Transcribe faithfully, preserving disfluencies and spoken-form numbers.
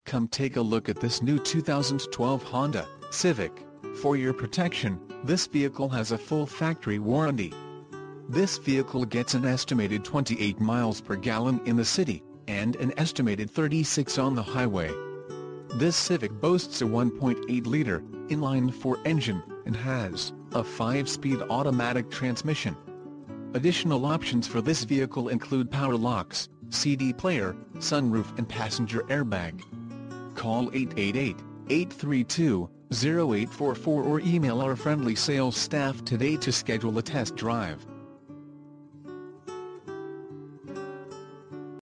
Come take a look at this new two thousand twelve Honda Civic. For your protection, this vehicle has a full factory warranty. This vehicle gets an estimated twenty-eight miles per gallon in the city, and an estimated thirty-six on the highway. This Civic boasts a one point eight liter inline-four engine, and has a five-speed automatic transmission. Additional options for this vehicle include power locks, C D player, sunroof and passenger airbag. Call eight eight eight, eight three two, zero eight four four or email our friendly sales staff today to schedule a test drive.